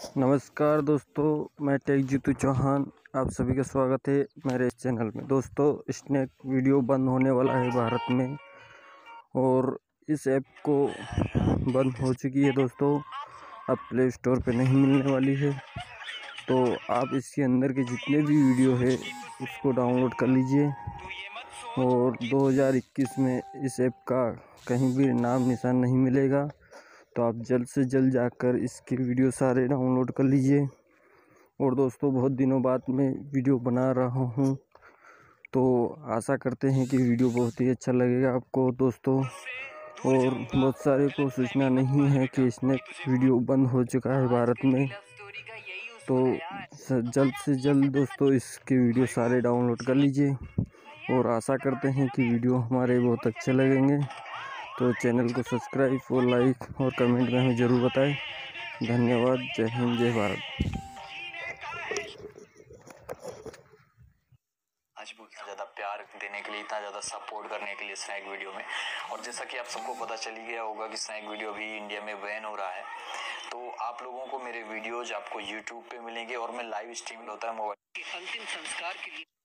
नमस्कार दोस्तों, मैं टेक जीतू चौहान। आप सभी का स्वागत है मेरे इस चैनल में। दोस्तों, स्नैक वीडियो बंद होने वाला है भारत में और इस ऐप को बंद हो चुकी है दोस्तों। अब प्ले स्टोर पे नहीं मिलने वाली है, तो आप इसके अंदर के जितने भी वीडियो है उसको डाउनलोड कर लीजिए। और 2021 में इस ऐप का कहीं भी नाम निशान नहीं मिलेगा, तो आप जल्द से जल्द जाकर इसके वीडियो सारे डाउनलोड कर लीजिए। और दोस्तों, बहुत दिनों बाद मैं वीडियो बना रहा हूँ, तो आशा करते हैं कि वीडियो बहुत ही अच्छा लगेगा आपको दोस्तों। और बहुत सारे को सूचना नहीं है कि स्नैक वीडियो बंद हो चुका है भारत में, तो जल्द से जल्द दोस्तों इसके वीडियो सारे डाउनलोड कर लीजिए। और आशा करते हैं कि वीडियो हमारे बहुत अच्छे लगेंगे, तो चैनल को सब्सक्राइब और लाइक और कमेंट में हमें ज़रूर बताएं। धन्यवाद। जय हिंद, जय भारत। आज इतना ज़्यादा प्यार देने के लिए, इतना ज़्यादा सपोर्ट करने के लिए स्नैक वीडियो में। और जैसा कि आप सबको पता चल ही गया होगा कि स्नैक वीडियो भी इंडिया में बैन हो रहा है, तो आप लोगों को मेरे वीडियोज आपको यूट्यूब पे मिलेंगे और मैं लाइव स्ट्रीम होता है मोबाइल के अंतिम संस्कार के लिए।